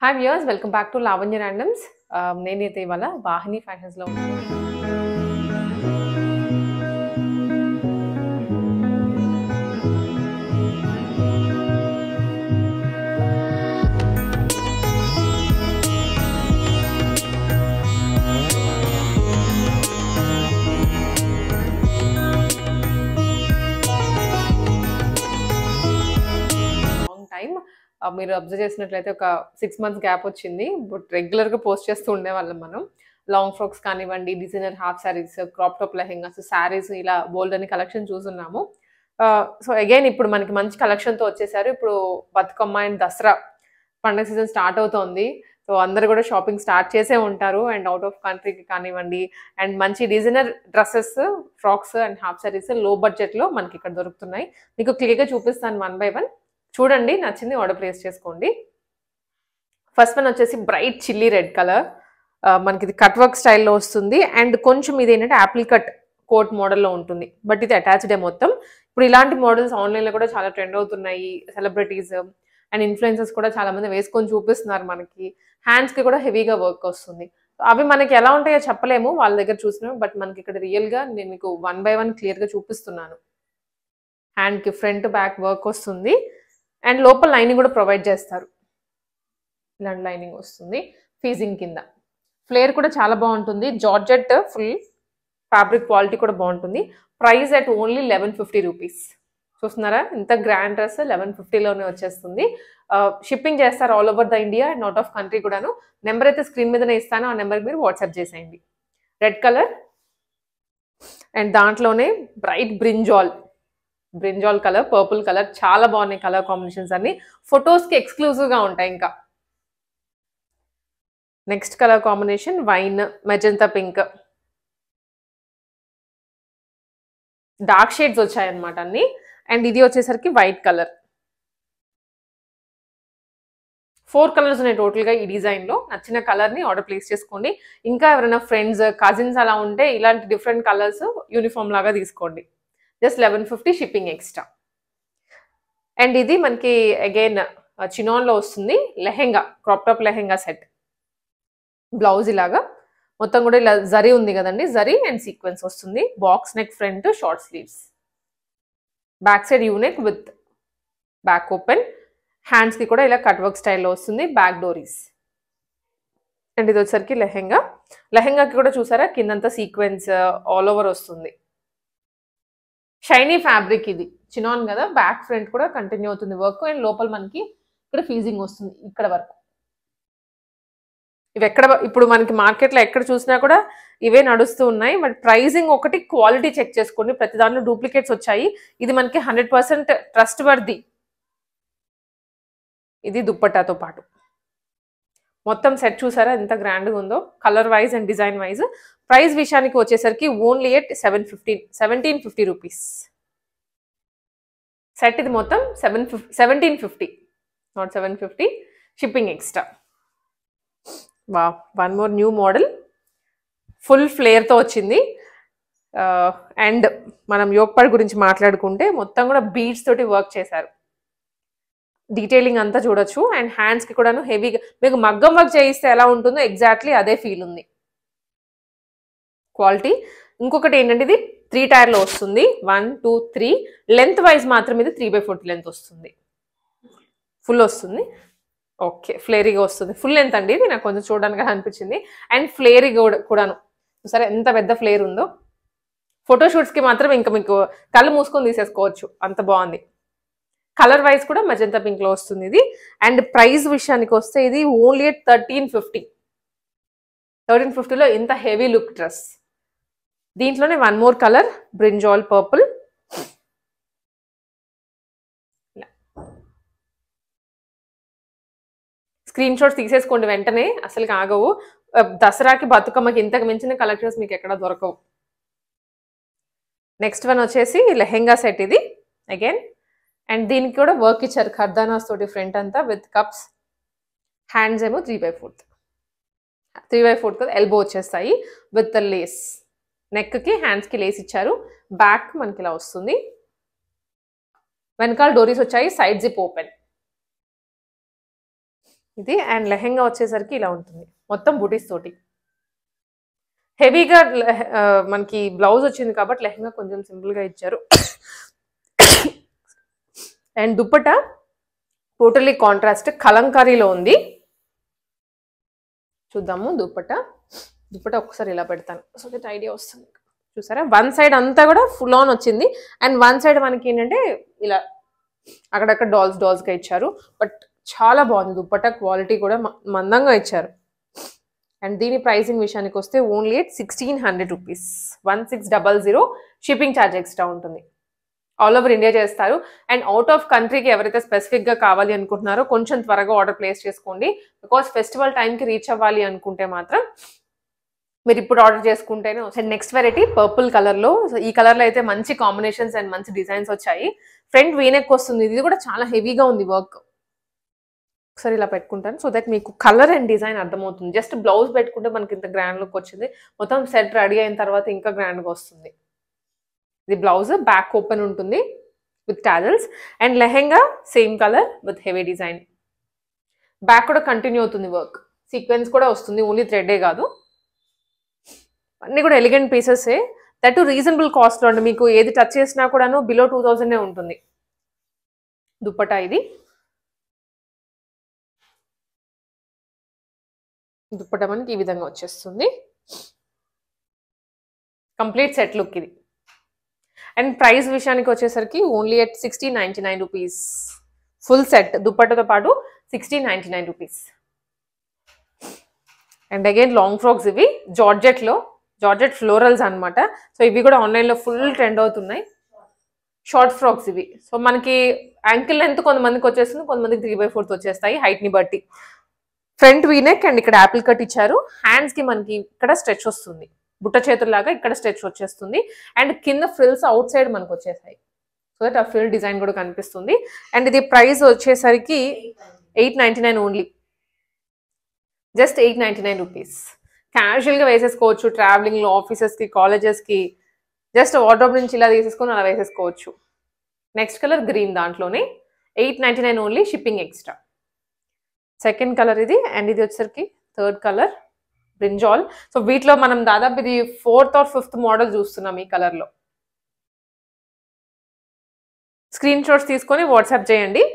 Hi viewers, welcome back to Lavanya randoms. నేనైతే ఇవాళ వాహిని ఫ్యాషన్స్లో ఉన్నాను. లాంగ్ టైమ్ మీరు అబ్జర్వ్ చేసినట్లయితే ఒక 6 months గ్యాప్ వచ్చింది. బట్ రెగ్యులర్గా పోస్ట్ చేస్తూ ఉండేవాళ్ళం మనం. లాంగ్ ఫ్రాక్స్ కానివ్వండి, designer half saris, crop top lehengas, saris, ఇలా బోల్డ్ అని కలెక్షన్ చూస్తున్నాము. సో అగైన్ ఇప్పుడు మనకి మంచి కలెక్షన్తో వచ్చేసారు. ఇప్పుడు బతుకమ్మ అండ్ దసరా పండుగ సీజన్ స్టార్ట్ అవుతోంది. సో అందరు కూడా షాపింగ్ స్టార్ట్ చేసే ఉంటారు. అండ్ అవుట్ ఆఫ్ కంట్రీకి కానివ్వండి, అండ్ మంచి designer dresses, frocks and half saris లో బడ్జెట్లో మనకి ఇక్కడ దొరుకుతున్నాయి. మీకు క్లియర్గా చూపిస్తాను 1 by 1. చూడండి, నచ్చింది ఆర్డర్ ప్లేస్ చేసుకోండి. ఫస్ట్ వన్ వచ్చేసి బ్రైట్ చిల్లీ రెడ్ కలర్. మనకి ఇది కట్ వర్క్ స్టైల్లో వస్తుంది. అండ్ కొంచెం ఇది ఏంటంటే యాపిల్ కట్ కోట్ మోడల్లో ఉంటుంది. బట్ ఇది అటాచ్డే మొత్తం. ఇప్పుడు ఇలాంటి మోడల్స్ ఆన్లైన్లో కూడా చాలా ట్రెండ్ అవుతున్నాయి. సెలబ్రిటీస్ అండ్ ఇన్ఫ్లుయెన్సర్స్ కూడా చాలా మంది వేసుకొని చూపిస్తున్నారు. మనకి హ్యాండ్స్కి కూడా హెవీగా వర్క్ వస్తుంది. అవి మనకి ఎలా ఉంటాయో చెప్పలేము వాళ్ళ దగ్గర చూసినాం. బట్ మనకి ఇక్కడ రియల్గా నేను మీకు 1 by 1 క్లియర్గా చూపిస్తున్నాను. హ్యాండ్కి ఫ్రంట్ బ్యాక్ వర్క్ వస్తుంది. అండ్ లోపల లైనింగ్ కూడా ప్రొవైడ్ చేస్తారు. ఇలాంటి లైనింగ్ వస్తుంది ఫీజింగ్ కింద. ఫ్లేర్ కూడా చాలా బాగుంటుంది. జార్జెట్ ఫుల్ ఫ్యాబ్రిక్ క్వాలిటీ కూడా బాగుంటుంది. Price at only 1150 rupees. చూస్తున్నారా, ఇంత గ్రాండ్ డ్రెస్ 1150లోనే వచ్చేస్తుంది. షిప్పింగ్ చేస్తారు all over the India and out of country కూడాను. నెంబర్ అయితే స్క్రీన్ మీదనే ఇస్తాను. ఆ నెంబర్కి మీరు వాట్సాప్ చేసేయండి. రెడ్ కలర్ అండ్ దాంట్లోనే bright brinjal colour, purple colour, చాలా బాగున్నాయి కలర్ కాంబినేషన్స్ అన్ని. ఫొటోస్కి ఎక్స్క్లూజివ్గా ఉంటాయి. ఇంకా next colour combination wine magenta pink. Dark shades వచ్చాయన్నమాట అన్ని. అండ్ ఇది వచ్చేసరికి వైట్ కలర్. 4 కలర్స్ ఉన్నాయి టోటల్గా ఈ డిజైన్లో. నచ్చిన కలర్ని ఆర్డర్ ప్లేస్ చేసుకోండి. ఇంకా ఎవరైనా ఫ్రెండ్స్, కజిన్స్ అలా ఉంటే ఇలాంటి డిఫరెంట్ కలర్స్ యూనిఫామ్ లాగా తీసుకోండి. Just 1150 shipping extra. అండ్ ఇది మనకి అగైన్ చినాన్లో వస్తుంది. Lehenga, crop top lehenga set. Blouse ఇలాగా మొత్తం కూడా ఇలా జరీ ఉంది కదండి, జరీ అండ్ సీక్వెన్స్ వస్తుంది. Box neck, front short sleeves, back side U neck with back open. హ్యాండ్స్కి కూడా ఇలా కట్ వర్క్ స్టైల్లో వస్తుంది. బ్యాక్ డోరీస్. అండ్ ఇది వచ్చేసరికి లెహెంగాకి కూడా చూసారా కిందంతా సీక్వెన్స్ ఆల్ ఓవర్ వస్తుంది. Shiny fabric. ఇది చినాన్ కదా, బ్యాక్ ఫ్రంట్ కూడా కంటిన్యూ అవుతుంది వర్క్. అండ్ లోపల మనకి ఇక్కడ ఫీజింగ్ వస్తుంది ఇక్కడ వరకు. ఇవి ఇప్పుడు మనకి మార్కెట్లో ఎక్కడ చూసినా కూడా ఇవే నడుస్తూ ఉన్నాయి. బట్ ప్రైజింగ్ ఒకటి, క్వాలిటీ చెక్ చేసుకోండి. ప్రతి దాంట్లో డూప్లికేట్స్ వచ్చాయి. ఇది మనకి 100% ట్రస్ట్ వర్ది. ఇది దుప్పట్టాతో పాటు మొత్తం సెట్ చూసారా ఎంత గ్రాండ్గా ఉందో, colour wise and design wise. ప్రైస్ విషయానికి వచ్చేసరికి ఓన్లీ ఎట్ 1750 రూపీస్. సెట్ ఇది మొత్తం 1750, నాట్ 750. Shipping extra. వా, 1 more న్యూ మోడల్. ఫుల్ ఫ్లేర్తో వచ్చింది. అండ్ మనం యోగపాడ్ గురించి మాట్లాడుకుంటే మొత్తం కూడా బీడ్స్ తోటి వర్క్ చేశారు. డీటెయిలింగ్ అంతా చూడొచ్చు. అండ్ హ్యాండ్స్కి కూడాను హెవీగా మీకు మగ్గం వర్క్ చేయిస్తే ఎలా ఉంటుందో ఎగ్జాక్ట్లీ అదే ఫీల్ ఉంది. క్వాలిటీ. ఇంకొకటి ఏంటంటే ఇది 3 టైర్లో వస్తుంది. 1, 2, 3 లెంత్ వైజ్ మాత్రం ఇది 3/4 లెంత్ వస్తుంది. ఫుల్ వస్తుంది. ఓకే, ఫ్లేరీగా వస్తుంది. ఫుల్ లెంత్ అండి ఇది. నాకు కొంచెం చూడడానికి అనిపించింది. అండ్ ఫ్లేరీ కూడాను సరే ఎంత పెద్ద ఫ్లేర్ ఉందో. ఫోటోషూట్స్కి మాత్రం ఇంకా మీకు కళ్ళు మూసుకొని తీసేసుకోవచ్చు, అంత బాగుంది. కలర్ వైజ్ కూడా మెజంతా పింక్లో వస్తుంది ఇది. అండ్ ప్రైస్ విషయానికి వస్తే ఇది ఓన్లీ 1350. 1350లో ఇంత హెవీ లుక్ డ్రెస్. దీంట్లోనే 1 more colour, brinjal purple. Screen shots తీసేసుకోండి వెంటనే, అసలు ఆగవు. దసరాకి, బతుకమ్మకి ఇంతకు మించిన కలెక్షన్స్ మీకు ఎక్కడ దొరకవు. నెక్స్ట్ వన్ వచ్చేసి లెహెంగా సెట్ ఇది అగైన్. అండ్ దీనికి కూడా వర్క్ ఇచ్చారు ఖర్దానాస్ తోటి ఫ్రంట్ అంతా విత్ కప్స్. హ్యాండ్స్ ఏమో 3/4 కదా, ఎల్బో వచ్చేస్తాయి విత్ లేస్. నెక్కి, హ్యాండ్స్కి లేస్ ఇచ్చారు. బ్యాక్ మనకి ఇలా వస్తుంది. వెనకాల డోరీస్ వచ్చాయి. Side zip open. ఇది. అండ్ లెహెంగా వచ్చేసరికి ఇలా ఉంటుంది మొత్తం బూటీస్ తోటి. హెవీగా మనకి బ్లౌజ్ వచ్చింది కాబట్టి లెహెంగా కొంచెం సింపుల్గా ఇచ్చారు. అండ్ దుప్పట టోటలీ కాంట్రాస్ట్ కలంకారీలో ఉంది. చూద్దాము దుప్పట ఒకసారి ఇలా పెడతాను సో దట్ ఐడియా వస్తుంది. చూసారా వన్ సైడ్ అంతా కూడా ఫుల్ ఆన్ వచ్చింది అండ్ వన్ సైడ్ మనకి ఏంటంటే ఇలా అక్కడక్కడ డాల్స్గా ఇచ్చారు. బట్ చాలా బాగుంది దుప్పట, క్వాలిటీ కూడా మందంగా ఇచ్చారు. అండ్ దీని ప్రైసింగ్ విషయానికి వస్తే only 1600 rupees, 1600. Shipping charge extra ఉంటుంది. ఆల్ ఓవర్ ఇండియా చేస్తారు. అండ్ అవుట్ ఆఫ్ కంట్రీకి ఎవరైతే స్పెసిఫిక్గా కావాలి అనుకుంటున్నారో కొంచెం త్వరగా ఆర్డర్ ప్లేస్ చేసుకోండి. బికాస్ ఫెస్టివల్ టైంకి రీచ్ అవ్వాలి అనుకుంటే మాత్రం మీరు ఇప్పుడు ఆర్డర్ చేసుకుంటేనే వస్తాయి. నెక్స్ట్ వెరైటీ పర్పుల్ కలర్లో. సో ఈ కలర్లో అయితే మంచి కాంబినేషన్స్ అండ్ మంచి డిజైన్స్ వచ్చాయి. ఫ్రంట్ వీనెక్ వస్తుంది. ఇది కూడా చాలా హెవీగా ఉంది వర్క్. ఒకసారి ఇలా పెట్టుకుంటాను సో దట్ మీకు కలర్ అండ్ డిజైన్ అర్థమవుతుంది. జస్ట్ బ్లౌజ్ పెట్టుకుంటే మనకి ఇంత గ్రాండ్ లుక్ వచ్చింది. మొత్తం సెట్ రెడీ అయిన తర్వాత ఇంకా గ్రాండ్గా వస్తుంది. ఇది బ్లౌజ్, బ్యాక్ ఓపెన్ ఉంటుంది with tassels. And lehenga same colour with heavy design. Back కూడా కంటిన్యూ అవుతుంది వర్క్. సీక్వెన్స్ కూడా వస్తుంది, ఓన్లీ థ్రెడ్డే కాదు. అన్నీ కూడా ఎలిగెంట్ పీసెసే. దట్ రీజనబుల్ కాస్ట్లో అండి. మీకు ఏది టచ్ చేసినా కూడాను బిలో 2000 ఉంటుంది. దుప్పటా ఇది. దుప్పటా మనకి ఈ విధంగా వచ్చేస్తుంది. కంప్లీట్ సెట్ లుక్ ఇది. అండ్ ప్రైస్ విషయానికి వచ్చేసరికి only at 1699 rupees. Full set దుప్పటతో పాటు 1699 rupees. And again long frocks ఇవి జార్జెట్ ఫ్లోరల్స్ అనమాట. సో ఇవి కూడా ఆన్లైన్లో ఫుల్ ట్రెండ్ అవుతున్నాయి. షార్ట్ ఫ్రాక్స్ ఇవి. సో మనకి యాంకిల్ లెంత్ కొంతమందికి వచ్చేస్తుంది, కొంతమందికి 3/4 వచ్చేస్తాయి హైట్ని బట్టి. ఫ్రంట్ వీనెక్ అండ్ ఇక్కడ యాపిల్ కట్ ఇచ్చారు. హ్యాండ్స్కి మనకి ఇక్కడ స్ట్రెచ్ వస్తుంది, బుట్ట చేతుల్లాగా ఇక్కడ స్ట్రెచ్ వచ్చేస్తుంది. అండ్ కింద ఫ్రిల్స్ అవుట్ సైడ్ మనకు వచ్చేసాయి సో దట్ ఆ ఫ్రిల్ డిజైన్ కూడా కనిపిస్తుంది. అండ్ ఇది ప్రైస్ వచ్చేసరికి 899 ఓన్లీ. Just 899 rupees. క్యాజువల్గా వేసేసుకోవచ్చు ట్రావెలింగ్లో, ఆఫీసెస్కి, కాలేజెస్కి. జస్ట్ వార్డ్రోబ్ నుంచి ఇలా తీసేసుకొని అలా వేసేసుకోవచ్చు. నెక్స్ట్ కలర్ గ్రీన్, దాంట్లోనే 899 only, shipping extra. Second colour ఇది. అండ్ ఇది వచ్చేసరికి థర్డ్ కలర్ బ్రింజాల్. సో వీటిలో మనం దాదాపు ఇది 4th or 5th మోడల్ చూస్తున్నాం ఈ కలర్లో. స్క్రీన్ షాట్స్ తీసుకొని వాట్సాప్ చేయండి.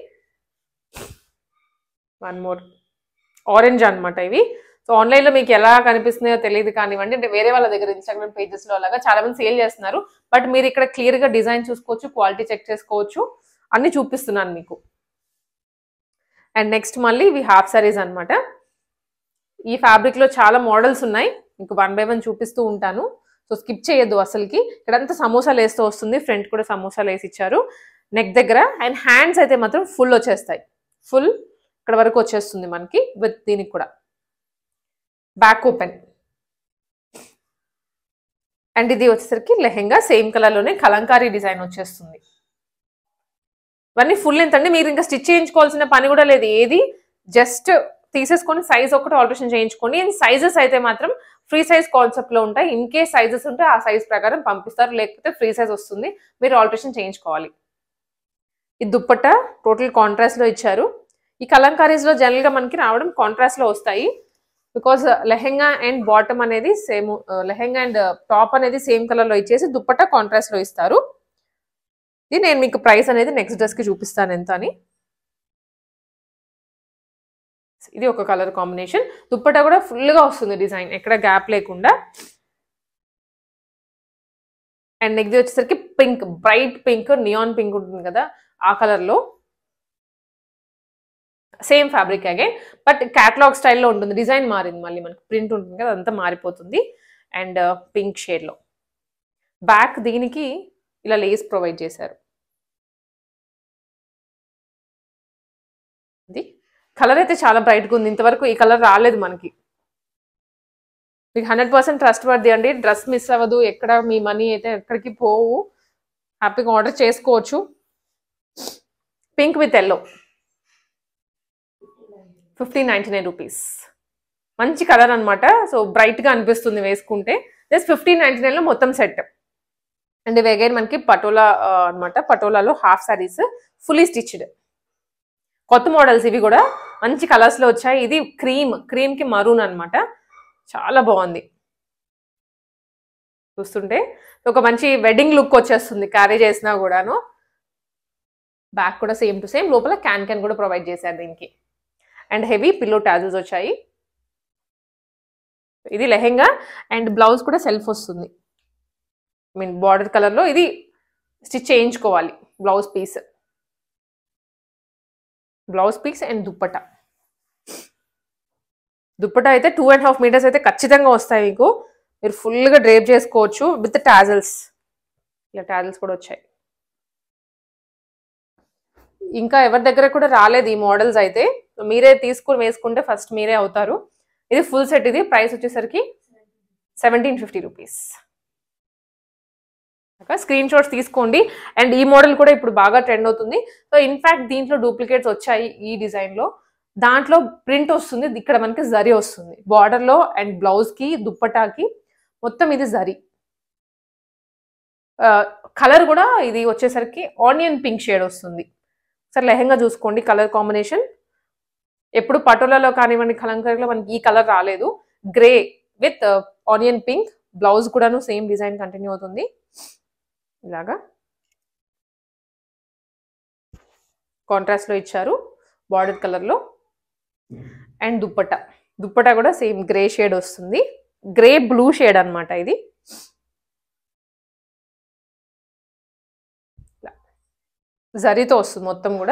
వన్ మోర్ ఆరెంజ్ అనమాట ఇవి. సో ఆన్లైన్లో మీకు ఎలా కనిపిస్తున్నాయో తెలియదు కానివ్వండి, అంటే వేరే వాళ్ళ దగ్గర ఇన్స్టాగ్రామ్ పేజెస్లో అలాగా చాలా మంది సేల్ చేస్తున్నారు. బట్ మీరు ఇక్కడ క్లియర్గా డిజైన్ చూసుకోవచ్చు, క్వాలిటీ చెక్ చేసుకోవచ్చు. అన్ని చూపిస్తున్నాను మీకు. అండ్ నెక్స్ట్ మళ్ళీ ఇవి హాఫ్ సారీస్ అనమాట. ఈ ఫ్యాబ్రిక్లో చాలా మోడల్స్ ఉన్నాయి, మీకు 1 by 1 చూపిస్తూ ఉంటాను. సో స్కిప్ చేయొద్దు అసలుకి. ఇక్కడంతా సమోసాలు వేస్తూ వస్తుంది, ఫ్రంట్ కూడా సమోసాలు వేసి ఇచ్చారు నెక్ దగ్గర. అండ్ హ్యాండ్స్ అయితే మాత్రం ఫుల్ వచ్చేస్తాయి, ఫుల్ ఇక్కడ వరకు వచ్చేస్తుంది మనకి. విత్ దీనికి కూడా బ్యాక్ ఓపెన్. అండ్ ఇది వచ్చేసరికి లెహెంగా సేమ్ కలర్లోనే కలంకారీ డిజైన్ వచ్చేస్తుంది. ఇవన్నీ ఫుల్ లెంత్ అండి. మీరు ఇంకా స్టిచ్ చేయించుకోవాల్సిన పని కూడా లేదు. ఏది జస్ట్ తీసేసుకొని సైజ్ ఒకటి ఆల్టరేషన్ చేయించుకోండి. అండ్ సైజెస్ అయితే మాత్రం ఫ్రీ సైజ్ కాన్సెప్ట్లో ఉంటాయి. ఇన్ కేస్ సైజెస్ ఉంటే ఆ సైజ్ ప్రకారం పంపిస్తారు, లేకపోతే ఫ్రీ సైజ్ వస్తుంది, మీరు ఆల్టరేషన్ చేయించుకోవాలి. ఈ దుప్పట్ట టోటల్ కాంట్రాస్ట్లో ఇచ్చారు. ఈ కలంకారీస్లో జనరల్గా మనకి రావడం కాంట్రాస్ట్లో వస్తాయి. బికాజ్ లెహెంగా అండ్ బాటమ్ అనేది సేమ్, లెహెంగా అండ్ టాప్ అనేది సేమ్ కలర్లో ఇచ్చేసి దుప్పట్ట కాంట్రాస్ట్లో ఇస్తారు. ఇది నేను మీకు ప్రైస్ అనేది నెక్స్ట్ డ్రెస్కి చూపిస్తాను ఎంత అని. ఇది ఒక కలర్ కాంబినేషన్. దుప్పట్ట కూడా ఫుల్గా వస్తుంది డిజైన్, ఎక్కడ గ్యాప్ లేకుండా. అండ్ నెక్స్ట్ వచ్చేసరికి pink, bright pink, neon pink ఉంటుంది కదా ఆ కలర్లో. Same fabric again, but catalogue స్టైల్లో ఉంటుంది. డిజైన్ మారింది, మళ్ళీ మనకి ప్రింట్ ఉంటుంది కదా అదంతా మారిపోతుంది. అండ్ పింక్ షేడ్లో బ్యాక్ దీనికి ఇలా లేస్ ప్రొవైడ్ చేశారు. ఇది కలర్ అయితే చాలా బ్రైట్గా ఉంది. ఇంతవరకు ఈ కలర్ రాలేదు మనకి. మీకు 100% ట్రస్ట్ వర్ది అండి. డ్రెస్ మిస్ అవ్వదు, ఎక్కడ మీ మనీ అయితే ఎక్కడికి పోవు, హ్యాపీగా ఆర్డర్ చేసుకోవచ్చు. Pink with yellow, 1599 rupees. మంచి కలర్ అనమాట. సో బ్రైట్గా అనిపిస్తుంది వేసుకుంటే. జస్ట్ 1599లో మొత్తం సెట్. అండ్ ఇవి అగైన్ మనకి పటోలా అనమాట. పటోలాలో హాఫ్ సారీస్, ఫుల్లీ స్టిచ్డ్, కొత్త మోడల్స్ ఇవి కూడా. మంచి కలర్స్ లో వచ్చాయి. ఇది క్రీమ్ కి మరూన్ అన్నమాట. చాలా బాగుంది చూస్తుంటే. ఒక మంచి వెడ్డింగ్ లుక్ వచ్చేస్తుంది క్యారీ చేసినా కూడాను. బ్యాక్ కూడా సేమ్ టు సేమ్, లోపల క్యాన్ కూడా ప్రొవైడ్ చేశారు దీనికి. అండ్ హెవీ పిల్లో టాజిల్స్ వచ్చాయి. ఇది లెహెంగా అండ్ బ్లౌజ్ కూడా సెల్ఫ్ వస్తుంది. ఐ మీన్ బార్డర్ కలర్ లో. ఇది స్టిచ్ చేయించుకోవాలి బ్లౌజ్ పీస్ అండ్ దుప్పటా అయితే 2.5 మీటర్స్ అయితే ఖచ్చితంగా వస్తాయి మీకు. మీరు ఫుల్గా డ్రేప్ చేసుకోవచ్చు విత్ టాజిల్స్. ఇలా టాజిల్స్ కూడా వచ్చాయి. ఇంకా ఎవరి దగ్గర కూడా రాలేదు ఈ మోడల్స్ అయితే. మీరే తీసుకుని వేసుకుంటే ఫస్ట్ మీరే అవుతారు. ఇది ఫుల్ సెట్. ఇది ప్రైస్ వచ్చేసరికి 1750 రూపీస్. స్క్రీన్ షాట్స్ తీసుకోండి. అండ్ ఈ మోడల్ కూడా ఇప్పుడు బాగా ట్రెండ్ అవుతుంది. సో ఇన్ఫాక్ట్ దీంట్లో డూప్లికేట్స్ వచ్చాయి. ఈ డిజైన్ లో దాంట్లో ప్రింట్ వస్తుంది, ఇక్కడ మనకి జరీ వస్తుంది బార్డర్ లో. అండ్ బ్లౌజ్ కి దుప్పటాకి మొత్తం ఇది జరీ. కలర్ కూడా ఇది వచ్చేసరికి ఆనియన్ పింక్ షేడ్ వస్తుంది. సరే లెహంగా చూసుకోండి కలర్ కాంబినేషన్. ఎప్పుడు పటోలాలో కానివ్వండి కలంకారీలో మనకి ఈ కలర్ రాలేదు. Grey with onion pink. Blouse కూడాను సేమ్ డిజైన్ కంటిన్యూ అవుతుంది. ఇలాగా కాంట్రాస్ట్ లో ఇచ్చారు బార్డర్ కలర్ లో. అండ్ దుప్పటా కూడా సేమ్ గ్రే షేడ్ వస్తుంది. గ్రే బ్లూ షేడ్ అన్నమాట ఇది. జరీతో వస్తుంది మొత్తం కూడా.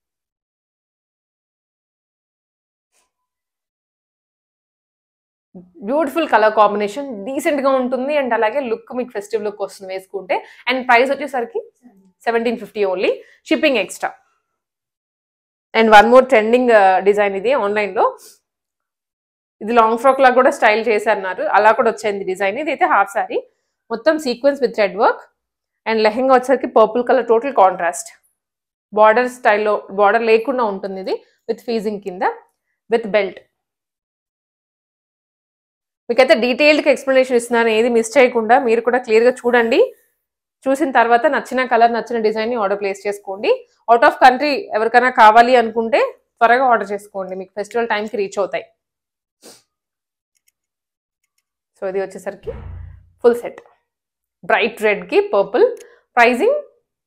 బ్యూటిఫుల్ కలర్ కాంబినేషన్, డీసెంట్ గా ఉంటుంది. అండ్ అలాగే లుక్ మీకు ఫెస్టివ్ లుక్ వస్తుంది వేసుకుంటే. అండ్ ప్రైస్ వచ్చేసరికి 1750 only, shipping extra. And one more trending design ఇది ఆన్లైన్ లో. ఇది లాంగ్ ఫ్రాక్ లాగా కూడా స్టైల్ చేశారు, అలా కూడా వచ్చింది డిజైన్. ఇది అయితే హాఫ్ సారీ, మొత్తం sequence with thread work. And lehenga వచ్చేసరికి purple colour total contrast. Border స్టైల్లో, బార్డర్ లేకుండా ఉంటుంది ఇది విత్ ఫీజింగ్ కింద విత్ బెల్ట్. మీకైతే డీటెయిల్డ్గా ఎక్స్ప్లెనేషన్ ఇస్తున్నాను, ఏది మిస్ చేయకుండా మీరు కూడా క్లియర్గా చూడండి. చూసిన తర్వాత నచ్చిన కలర్ నచ్చిన డిజైన్ని ఆర్డర్ ప్లేస్ చేసుకోండి. అవుట్ ఆఫ్ కంట్రీ ఎవరికైనా కావాలి అనుకుంటే త్వరగా ఆర్డర్ చేసుకోండి, మీకు ఫెస్టివల్ టైంకి రీచ్ అవుతాయి. సో ఇది వచ్చేసరికి ఫుల్ సెట్ బ్రైట్ రెడ్కి పర్పుల్. ప్రైజింగ్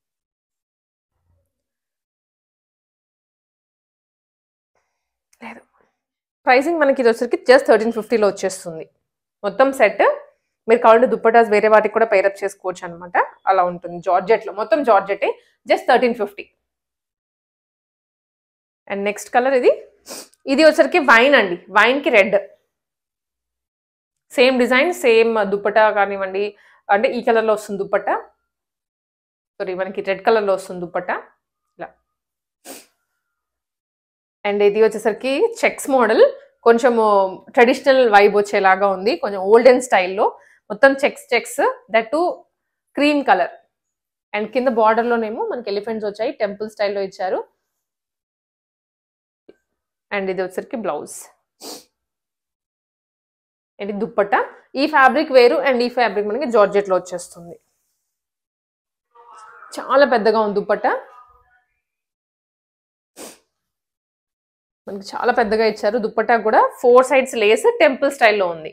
లేదు, ప్రైసింగ్ మనకి ఇది వచ్చేసరికి జస్ట్ 1350లో వచ్చేస్తుంది మొత్తం సెట్. మీరు కావాలంటే దుప్పటాస్ వేరే వాటికి కూడా పేరప్ చేసుకోవచ్చు అనమాట, అలా ఉంటుంది. జార్జెట్లో మొత్తం జార్జెటే, జస్ట్ 1350. అండ్ నెక్స్ట్ కలర్ ఇది వచ్చరికి వైన్ అండి, వైన్కి red. Same design same dupatta కానివ్వండి, అంటే ఈ కలర్లో వస్తుంది దుప్పటా, సారీ మనకి రెడ్ కలర్లో వస్తుంది దుప్పటా ఇలా. అండ్ ఇది వచ్చేసరికి చెక్స్ మోడల్, కొంచెం ట్రెడిషనల్ వైబ్ వచ్చేలాగా ఉంది, కొంచెం ఓల్డెన్ స్టైల్లో. మొత్తం చెక్స్ that to cream colour. And కింద బార్డర్లోనేమో మనకి ఎలిఫెంట్స్ వచ్చాయి, టెంపుల్ స్టైల్లో ఇచ్చారు. అండ్ ఇది వచ్చేసరికి బ్లౌజ్. అండ్ దుప్పట్టా. ఈ ఫ్యాబ్రిక్ వేరు అండ్ ఈ ఫ్యాబ్రిక్ మనకి జార్జెట్లో వచ్చేస్తుంది. చాలా పెద్దగా ఉంది దుప్పట్టా, మనకి చాలా పెద్దగా ఇచ్చారు. దుప్పట్టా కూడా 4 sides లేస్ టెంపుల్ స్టైల్లో ఉంది.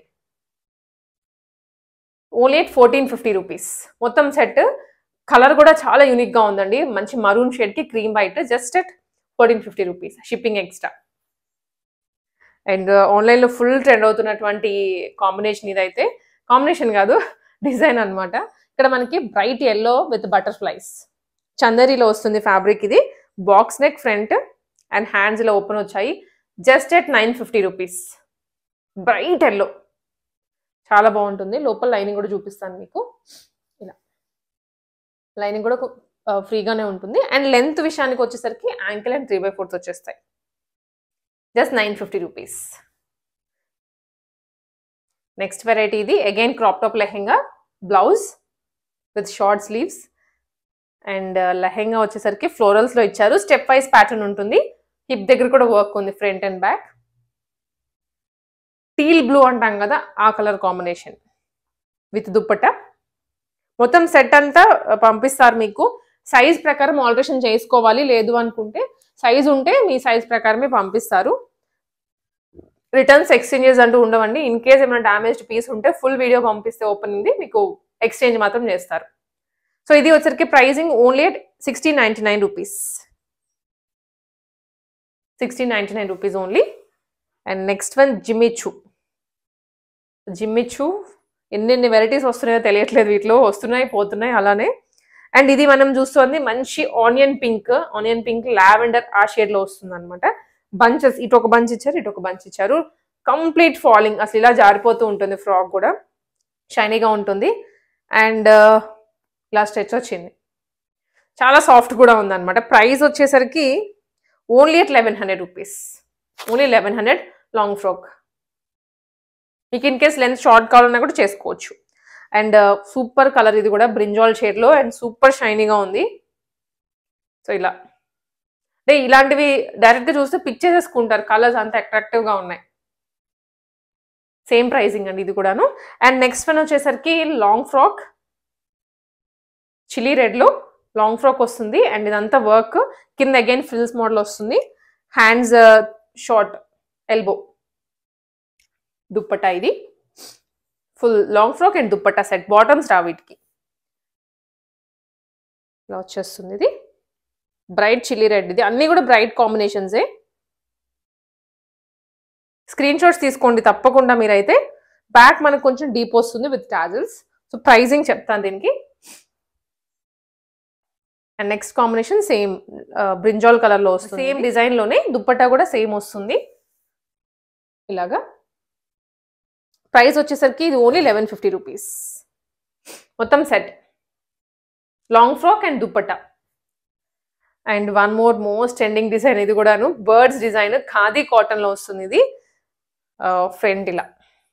ఓన్లీ 1450 రూపీస్ మొత్తం సెట్. కలర్ కూడా చాలా యూనిక్గా ఉందండి, మంచి మరూన్ షేడ్కి cream white, just at 1450 rupees, shipping extra. And ఆన్లైన్లో ఫుల్ ట్రెండ్ అవుతున్నటువంటి కాంబినేషన్ ఇదైతే, కాంబినేషన్ కాదు డిజైన్ అనమాట. ఇక్కడ మనకి బ్రైట్ ఎల్లో విత్ బటర్ఫ్లైస్ చందరిలో వస్తుంది ఫ్యాబ్రిక్. ఇది box neck front and hands ఇలా ఓపెన్ వచ్చాయి, just at 950 rupees. Bright yellow చాలా బాగుంటుంది. లోపల లైనింగ్ కూడా చూపిస్తాను మీకు, ఇలా లైనింగ్ కూడా ఫ్రీగానే ఉంటుంది. అండ్ లెంత్ విషయానికి వచ్చేసరికి యాంకిల్ అండ్ 3/4 వచ్చేస్తాయి, జస్ట్ 950 రూపీస్. నెక్స్ట్ వెరైటీ ఇది again crop top lehenga, blouse with short sleeves. And lehenga వచ్చేసరికి ఫ్లోరల్స్లో ఇచ్చారు, స్టెప్ వైజ్ ప్యాటర్న్ ఉంటుంది. హిప్ దగ్గర కూడా వర్క్ ఉంది, front and back. Teal blue అంటాం కదా, ఆ కలర్ కాంబినేషన్ విత్ దుప్పట్టా. మొత్తం సెట్ అంతా పంపిస్తారు మీకు. సైజ్ ప్రకారం ఆల్టరేషన్ చేసుకోవాలి, లేదు అనుకుంటే సైజ్ ఉంటే మీ సైజ్ ప్రకారమే పంపిస్తారు. రిటర్న్స్ ఎక్స్చేంజెస్ అంటూ ఉండవండి. ఇన్ కేస్ ఏమైనా డ్యామేజ్డ్ పీస్ ఉంటే ఫుల్ వీడియో పంపిస్తే ఓపెనింగ్ది మీకు ఎక్స్చేంజ్ మాత్రం చేస్తారు. సో ఇది వచ్చరికి pricing only at 1699 rupees. 1699 rupees only. And next one Jimmy Choo. Jimmy Choo ఎన్ని వెరైటీస్ వస్తున్నాయో తెలియట్లేదు, వీటిలో వస్తున్నాయి పోతున్నాయి అలానే. అండ్ ఇది మనం చూస్తుంది మంచి ఆనియన్ పింక్ లావెండర్ ఆ షేడ్ లో వస్తుంది అనమాట. బంచెస్, ఇటు ఒక బంచ్ ఇచ్చారు, ఇటు ఒక బంచ్ ఇచ్చారు. కంప్లీట్ ఫాలింగ్, అసలు ఇలా జారిపోతూ ఉంటుంది. ఫ్రాక్ కూడా షైనీగా ఉంటుంది. అండ్ ఇలా స్ట్రెచ్ వచ్చింది, చాలా సాఫ్ట్ కూడా ఉంది అనమాట. ప్రైస్ వచ్చేసరికి only at 1100 rupees. Only 1100 long frock. మీకు ఇన్ కేస్ లెంత్ షార్ట్ కావాలన్నా కూడా చేసుకోవచ్చు. అండ్ సూపర్ కలర్, ఇది కూడా బ్రింజాల్ షేడ్ లో అండ్ సూపర్ షైనీగా ఉంది. సో ఇలా అంటే ఇలాంటివి డైరెక్ట్ గా చూస్తే పిక్ చేసేసుకుంటారు, కలర్స్ అంత అట్రాక్టివ్ గా ఉన్నాయి. సేమ్ ప్రైసింగ్ అండి ఇది కూడాను. అండ్ నెక్స్ట్ వన్ వచ్చేసరికి లాంగ్ ఫ్రాక్, చిల్లీ రెడ్ లో లాంగ్ ఫ్రాక్ వస్తుంది. అండ్ ఇదంతా వర్క్, కింద అగైన్ ఫ్రిల్స్ మోడల్ వస్తుంది. హ్యాండ్స్ షార్ట్ ఎల్బో, దుప్పట్టా ఇది full long frock and dupatta set. Bottoms రా వీటికి, ఇలా వచ్చేస్తుంది. ఇది బ్రైట్ చిల్లీ రెడ్, ఇది అన్ని కూడా బ్రైట్ కాంబినేషన్సే. స్క్రీన్ షాట్స్ తీసుకోండి తప్పకుండా మీరైతే. బ్యాక్ మనకు కొంచెం డీప్ వస్తుంది విత్ టాజిల్స్. సో ప్రైజింగ్ చెప్తాను దీనికి. And next combination same brinjal colour లో వస్తుంది. సేమ్ డిజైన్ లోనే దుప్పట్టా కూడా సేమ్ వస్తుంది ఇలాగా. ప్రైస్ వచ్చేసరికి ఇది ఓన్లీ 1150 రూపీస్. మొత్తం set long frock and dupatta. And one most trending design, ఇది కూడాను బర్డ్స్ డిజైన్, ఖాదీ కాటన్ లో వస్తుంది. ఇది ఫ్రంట్ ఇలా.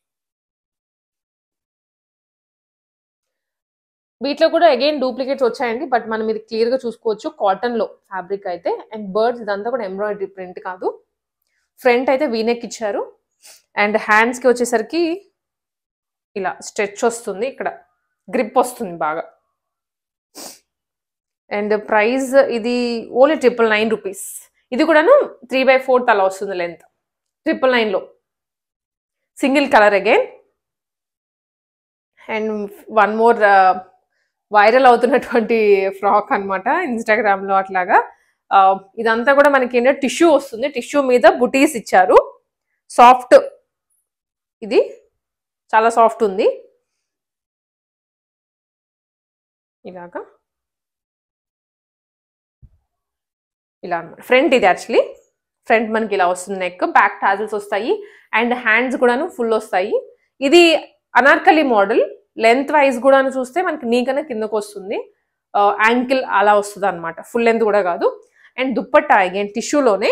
వీటిలో కూడా అగైన్ డూప్లికేట్స్ వచ్చాయండి, బట్ మనం ఇది క్లియర్ గా చూసుకోవచ్చు. కాటన్ లో ఫ్యాబ్రిక్ అయితే. అండ్ బర్డ్స్ ఇదంతా కూడా ఎంబ్రాయిడరీ ప్రింట్ కాదు. ఫ్రంట్ అయితే వీనెక్ ఇచ్చారు. అండ్ హ్యాండ్స్ కి వచ్చేసరికి ఇలా స్ట్రెచ్ వస్తుంది, ఇక్కడ గ్రిప్ వస్తుంది బాగా. అండ్ ప్రైస్ ఇది ఓన్లీ 999 రూపీస్. ఇది కూడాను 3/4 అలా వస్తుంది లెంత్. 999 లో single colour again. And one more viral అవుతున్నటువంటి ఫ్రాక్ అనమాట ఇన్స్టాగ్రామ్ లో అట్లాగా. ఇదంతా కూడా మనకి ఏంటంటే టిష్యూ వస్తుంది, టిష్యూ మీద బుటీస్ ఇచ్చారు. సాఫ్ట్, ఇది చాలా సాఫ్ట్ ఉంది ఇలాగా. ఇలా అనమాట ఫ్రంట్. ఇది యాక్చువల్లీ ఫ్రంట్ మనకి ఇలా వస్తుంది నెక్, బ్యాక్ టాజిల్స్ వస్తాయి. అండ్ హ్యాండ్స్ కూడాను ఫుల్ వస్తాయి. ఇది అనార్కలి మోడల్. లెంత్ వైజ్ కూడా చూస్తే మనకి నీ కన్నా కిందకు వస్తుంది, యాంకిల్ అలా వస్తుంది అనమాట. ఫుల్ లెంత్ కూడా కాదు. అండ్ దుప్పట్టా అగైన్ టిష్యూలోనే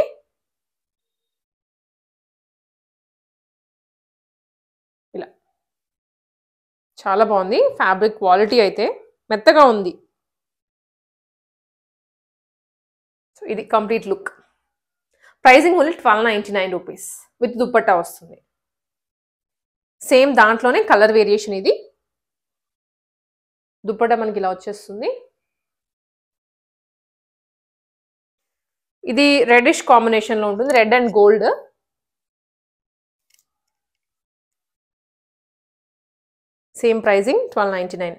ఇలా చాలా బాగుంది. ఫ్యాబ్రిక్ క్వాలిటీ అయితే మెత్తగా ఉంది. సో ఇది complete look. Pricing only 1299 rupees with dupatta వస్తుంది. సేమ్ దాంట్లోనే కలర్ వేరియేషన్. ఇది దుప్పట్టా మనకి ఇలా వచ్చేస్తుంది. ఇది రెడిష్ కాంబినేషన్ లో ఉంటుంది, red and gold. Same pricing 1299.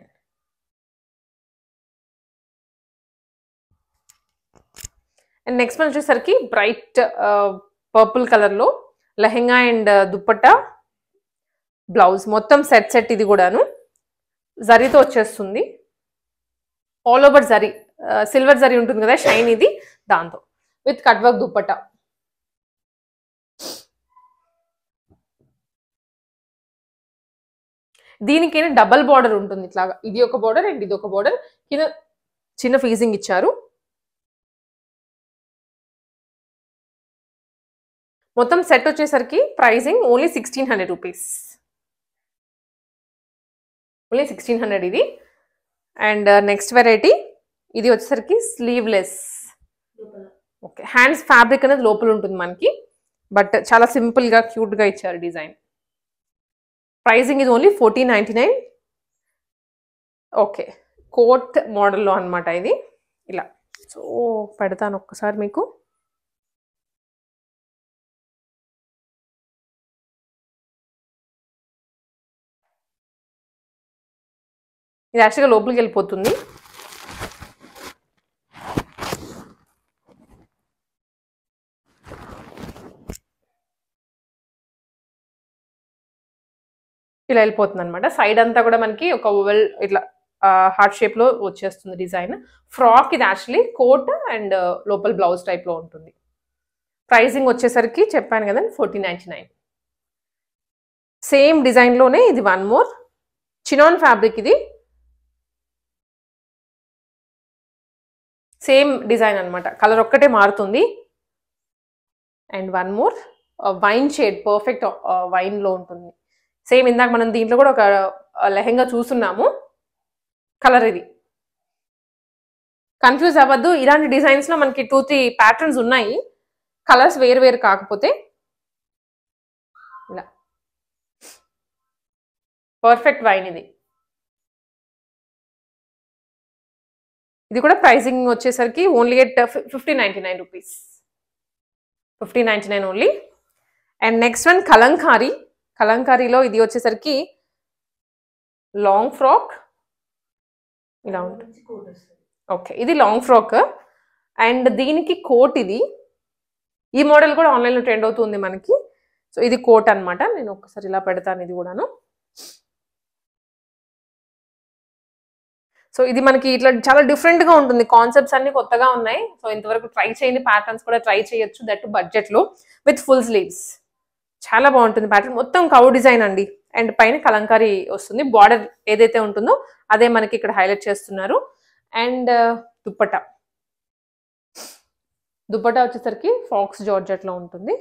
And next one వచ్చేసరికి బ్రైట్ పర్పుల్ కలర్ లో లెహెంగా అండ్ దుప్పట్టా బ్లౌజ్ మొత్తం సెట్. ఇది కూడాను జరీతో వచ్చేస్తుంది. All over zari, silver zari ఉంటుంది కదా షైన్, ఇది దాంతో విత్ కట్ వర్క్ దుప్పట్టా. దీనికైనా డబల్ బార్డర్ ఉంటుంది ఇట్లాగా. ఇది ఒక బార్డర్ అండ్ ఇది ఒక బార్డర్, కింద చిన్న ఫీజింగ్ ఇచ్చారు. మొత్తం సెట్ వచ్చేసరికి ప్రైజింగ్ ఓన్లీ 1600 రూపీస్. ఓన్లీ 1600 ఇది. అండ్ నెక్స్ట్ వెరైటీ ఇది వచ్చేసరికి స్లీవ్లెస్. ఓకే, హ్యాండ్స్ ఫ్యాబ్రిక్ అనేది లోపల ఉంటుంది మనకి, బట్ చాలా సింపుల్ గా క్యూట్ గా ఇచ్చారు డిజైన్. ప్రైజింగ్ ఇది ఓన్లీ 1499. ఓకే, కోట్ మోడల్లో అనమాట ఇది ఇలా. సో పెడతాను ఒక్కసారి మీకు. ఇది యాక్చువల్గా లోపలికి వెళ్ళిపోతుంది. ఇలా వెళ్ళిపోతుంది అనమాట. సైడ్ అంతా కూడా మనకి ఒక ఓవెల్ ఇట్లా హార్ట్ షేప్ లో వచ్చేస్తుంది డిజైన్. ఫ్రాక్ ఇది యాక్చువల్లీ కోట్ అండ్ లోపల బ్లౌజ్ టైప్ లో ఉంటుంది. ప్రైసింగ్ వచ్చేసరికి చెప్పాను కదా 1499. సేమ్ డిజైన్ లోనే ఇది వన్ మోర్ చినాన్ ఫ్యాబ్రిక్. ఇది సేమ్ డిజైన్ అనమాట, కలర్ ఒక్కటే మారుతుంది. And one more wine shade, perfect wine లో ఉంటుంది. సేమ్ ఇందాక మనం దీంట్లో కూడా ఒక లెహెంగా చూస్తున్నాము, కలర్ ఇది. కన్ఫ్యూజ్ అవ్వద్దు, ఇలాంటి డిజైన్స్ లో మనకి 2-3 ప్యాటర్న్స్ ఉన్నాయి, కలర్స్ వేరు వేరు కాకపోతే. ఇలా పర్ఫెక్ట్ వైన్ ఇది. ఇది కూడా ప్రైసింగ్ వచ్చేసరికి only at 1599 rupees. 1599 only. And next one kalamkari. కలంకారీలో ఇది వచ్చేసరికి లాంగ్ ఫ్రాక్ ఇలా ఉంటుంది. ఓకే, ఇది లాంగ్ ఫ్రాక్ అండ్ దీనికి కోట్. ఇది ఈ మోడల్ కూడా ఆన్లైన్లో ట్రెండ్ అవుతుంది మనకి. సో ఇది కోట్ అనమాట. నేను ఒకసారి ఇలా పెడతాను ఇది కూడాను. సో ఇది మనకి ఇట్లా చాలా డిఫరెంట్గా ఉంటుంది, కాన్సెప్ట్స్ అన్ని కొత్తగా ఉన్నాయి. సో ఇంతవరకు ట్రై చేయని ప్యాటర్న్స్ కూడా ట్రై చేయొచ్చు, దట్ బడ్జెట్లో విత్ ఫుల్ స్లీవ్స్. చాలా బాగుంటుంది ప్యాటర్న్, మొత్తం కవ్ డిజైన్ అండి. అండ్ పైన కలంకారీ వస్తుంది, బార్డర్ ఏదైతే ఉంటుందో అదే మనకి ఇక్కడ హైలైట్ చేస్తున్నారు. అండ్ దుప్పటా వచ్చేసరికి ఫాక్స్ జార్జెట్ లో ఉంటుంది.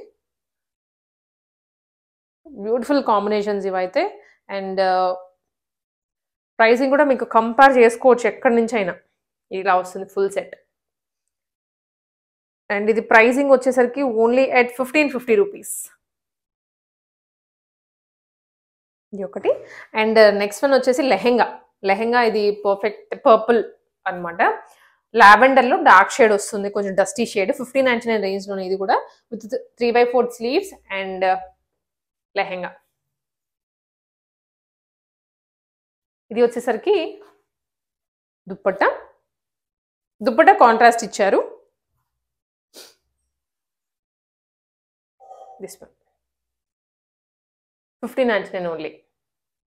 బ్యూటిఫుల్ కాంబినేషన్స్ ఇవైతే. అండ్ ప్రైసింగ్ కూడా మీకు కంపేర్ చేసుకోవచ్చు ఎక్కడి నుంచి అయినా. ఇలా వస్తుంది ఫుల్ సెట్. అండ్ ఇది ప్రైసింగ్ వచ్చేసరికి ఓన్లీ ఎట్ 1550 రూపీస్. ఇది ఒకటి. అండ్ నెక్స్ట్ వన్ వచ్చేసి లెహెంగా ఇది పర్ఫెక్ట్ పర్పుల్ అనమాట. లావెండర్ లో డార్క్ షేడ్ వస్తుంది, కొంచెం డస్టీ షేడ్. 1599 రేంజ్ లోనే ఇది కూడా, విత్ 3/4 స్లీవ్స్ అండ్ లెహెంగా. ఇది వచ్చేసరికి దుప్పట్టా కాంట్రాస్ట్ ఇచ్చారు. This one 1599 only.